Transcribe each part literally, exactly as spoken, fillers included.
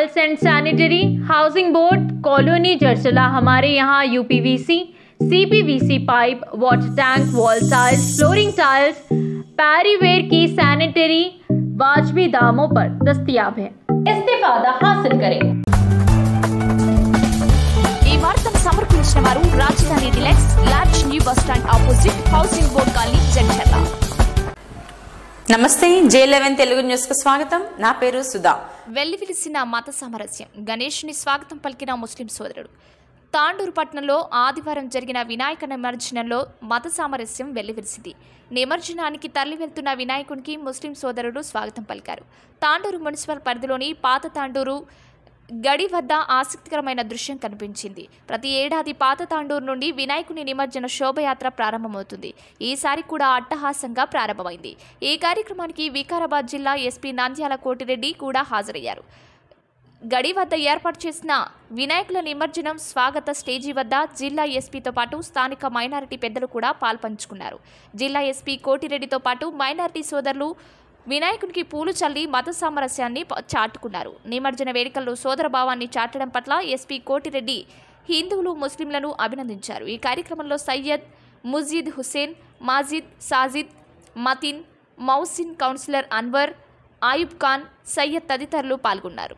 Waters and sanitary, housing board, colony Jadcherla, हमारे यहाँ UPVC, CPVC pipe, water tank, wall tiles, flooring tiles, Parryware की sanitary वाजबी दामों पर दस्तयाब है। इस्तिफादा हासिल करें। ఈ వార్తను సమర్పించిన వారు రాజధాని deluxe large new bus stand opposite housing board colony Jadcherla. నమస్తే, జే లెవెన్ తెలుగు న్యూస్ కు స్వాగతం. నా పేరు సుధా. వెల్లివిలిసిన మత సామరస్యం, గణేష్ని స్వాగతం పలికిన ముస్లిం సోదరుడు. తాండూరు పట్టణంలో ఆదివారం జరిగిన వినాయక నిమజ్జనంలో మత సామరస్యం వెల్లివిరిసింది. నిమజ్జనానికి తరలి వెళ్తున్న వినాయకునికి ముస్లిం సోదరుడు స్వాగతం పలికారు. తాండూరు మున్సిపల్ పరిధిలోని పాత తాండూరు గడి వద్ద ఆసక్తికరమైన దృశ్యం కనిపించింది. ప్రతి ఏడాది పాత తాండూరు నుండి వినాయకుని నిమజ్జన శోభయాత్ర ప్రారంభమవుతుంది. ఈసారి కూడా అట్టహాసంగా ప్రారంభమైంది. ఈ కార్యక్రమానికి వికారాబాద్ జిల్లా ఎస్పీ నంద్యాల కోటిరెడ్డి కూడా హాజరయ్యారు. గడి వద్ద ఏర్పాటు చేసిన వినాయకుల నిమజ్జనం స్వాగత స్టేజీ వద్ద జిల్లా ఎస్పీతో పాటు స్థానిక మైనారిటీ పెద్దలు కూడా పాల్పంచుకున్నారు. జిల్లా ఎస్పీ కోటిరెడ్డితో పాటు మైనారిటీ సోదరులు వినాయకునికి పూలు చల్లి మత సామరస్యాన్ని చాటుకున్నారు. నిమజ్జన వేడుకల్లో సోదర భావాన్ని చాటడం పట్ల ఎస్పీ కోటిరెడ్డి హిందువులు ముస్లింలను అభినందించారు. ఈ కార్యక్రమంలో సయ్యద్, ముజీద్ హుసేన్, మాజిద్, సాజిద్, మతిన్, మౌసిన్, కౌన్సిలర్ అన్వర్, ఆయుబ్ ఖాన్, సయ్యద్ తదితరులు పాల్గొన్నారు.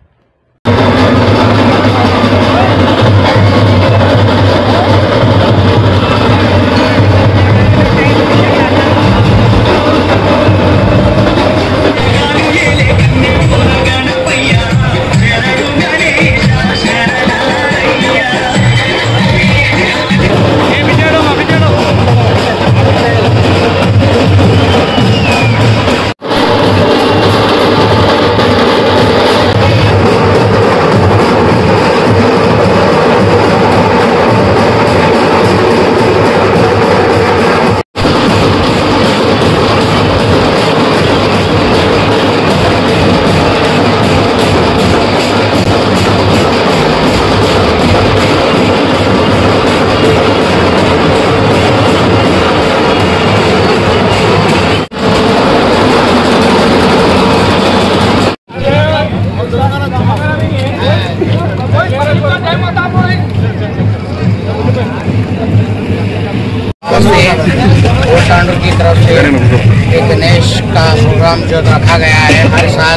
तांडूर की तरफ से एक गणेश का प्रोग्राम जो रखा गया है हर साल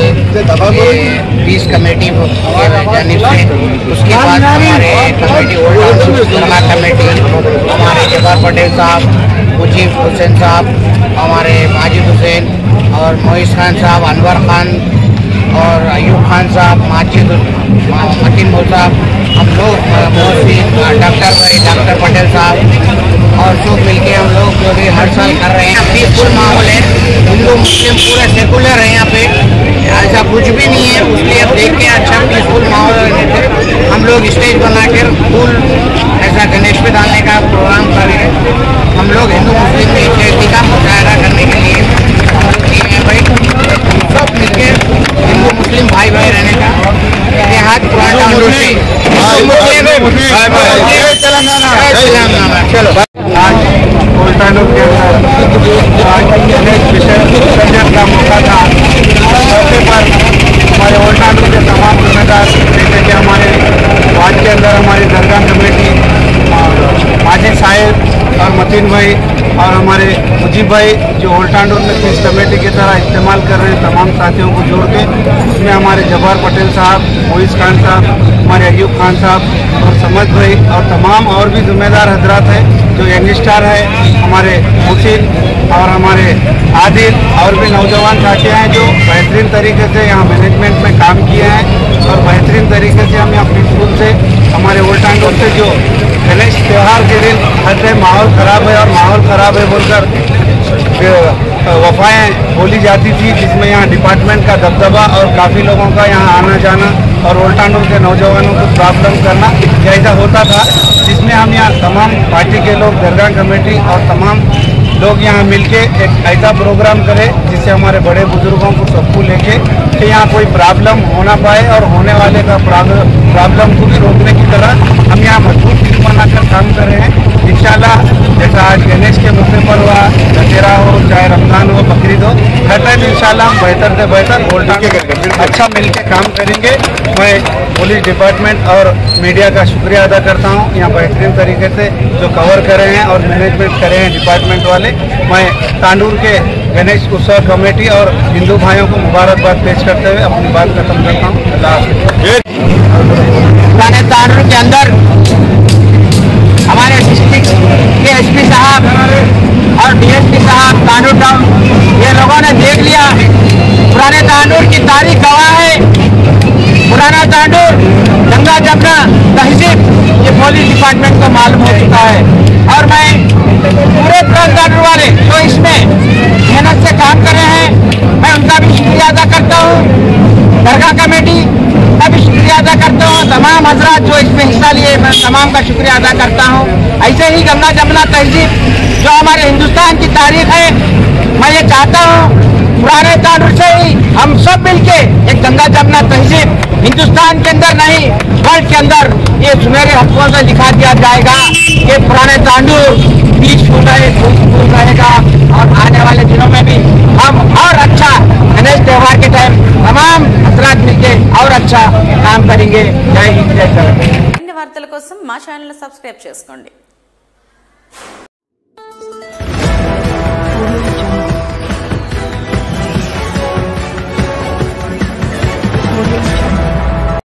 पीस कमेटी की जानिब से, उसके बाद हमारे कमेटी ओल्ड कमेटी हमारे जब्बार पटेल साहब, मुजीब हुसैन साहब, हमारे माजिद हुसैन और मोइस खान साहब, अनवर खान और अयूब खान साहब, माजिद मतीन साहब, हम लोग डॉक्टर भाई डॉक्टर पटेल साहब और सब मिलके हम लोग जो भी हर साल कर रहे हैं। पीसफुल माहौल है, हिंदू मुस्लिम पूरा सेकुलर है यहाँ पे, ऐसा कुछ भी नहीं है। उसलिए अब देख के अच्छा पीसफुल माहौल हम लोग स्टेज बनाकर फूल ऐसा गणेश पे डालने का प्रोग्राम कर रहे हैं। हम लोग हिंदू मुस्लिम में एकता का मुजाहरा करने के लिए भाई सब मिलकर हिंदू मुस्लिम भाई भाई रहने का इतिहास पुराना से चलो आज उल्टानों के आज गणेश विसर्जन का मौका था। मौके पर हमारे उल्टानों के तमाम जिम्मेदार जैसे कि हमारे वार्ड के अंदर हमारी दरगाह कमेटी माजिद साहिब और मतीन भाई और हमारे मुजीब भाई जो उल्टानों में पीस कमेटी की तरह इस्तेमाल कर रहे हैं, तमाम साथियों को जोड़ के उसमें हमारे जब्बार पटेल साहब, मोइस खान साहब, हमारे अयूब खान साहब और समद भाई और तमाम और भी जिम्मेदार हजरात हैं जो यंगस्टर है, हमारे मुसीन और हमारे आदिल और भी नौजवान साथी हैं जो बेहतरीन तरीके से यहाँ मैनेजमेंट में काम किए हैं और बेहतरीन तरीके से हम यहाँ पीसफुल से हमारे उल्टानों से जो गणेश त्यौहार के दिन हर टाइम माहौल ख़राब है और माहौल ख़राब है बोलकर वफाएँ बोली जाती थी, जिसमें यहाँ डिपार्टमेंट का दबदबा और काफ़ी लोगों का यहाँ आना जाना और उल्टानों के नौजवानों को प्रॉब्लम करना ऐसा होता था, जिसमें हम यहाँ तमाम पार्टी के लोग, दरगाह कमेटी और तमाम लोग यहाँ मिलके एक ऐसा प्रोग्राम करें जिससे हमारे बड़े बुजुर्गों को सबको लेके कि यहाँ कोई प्रॉब्लम होना पाए और होने वाले का प्रॉब्लम को भी रोकने की तरह हम यहाँ मजबूत टीम बनाकर काम कर रहे हैं। इंशाल्लाह जैसा आज गणेश के मुद्दे पर हुआ, दशहरा हो चाहे रमजान हो बकरीद हो, हर टाइम इंशाल्लाह हम बेहतर से बेहतर वोल्टान अच्छा मिलकर काम करेंगे। मैं पुलिस डिपार्टमेंट और मीडिया का शुक्रिया अदा करता हूँ, यहाँ बेहतरीन तरीके से जो कवर कर रहे हैं और मैनेजमेंट कर रहे हैं डिपार्टमेंट वाले। मैं तांडूर के गणेश उत्सव कमेटी और हिंदू भाइयों को मुबारकबाद पेश करते हुए अपनी बात खत्म करता हूँ। अल्लाह हाफ़िज़। पुराने तांडूर के अंदर हमारे डिस्ट्रिक्ट के एसपी साहब और डीएसपी साहब तांडूर टाउन ये लोगों ने देख लिया। पुराने तांडूर की तारीख गवाह है। पुराना तांडूर गंगा जमुना तहजीब ये पुलिस डिपार्टमेंट को मालूम हो चुका है और मैं पूरे पुराने तांडूर वाले जो इसमें मेहनत से काम कर रहे हैं मैं उनका भी शुक्रिया अदा करता हूँ। दरगाह कमेटी का भी शुक्रिया अदा करता हूँ। तमाम हजरात जो इसमें हिस्सा लिए मैं तमाम का शुक्रिया अदा करता हूँ। ऐसे ही गंगा जमुना तहजीब जो हमारे हिंदुस्तान की तारीख है, मैं ये चाहता हूँ पुराने तांडूर से ही हम सब मिलके एक गंगा जमुना तहजीब हिंदुस्तान के अंदर नहीं वर्ल्ड के अंदर ये सुनहरे हफ्तों से दिखा दिया जाएगा कि पुराने तांडूर पीसफुल रहे, पीसफुल रहेगा और आने वाले दिनों में भी हम और अच्छा गणेश त्योहार के टाइम तमाम हजरात मिलके और अच्छा काम करेंगे। जय हिंद, जय भारत। అన్ని వార్తల కోసం మా ఛానల్ సబ్స్క్రైబ్ చేసుకోండి।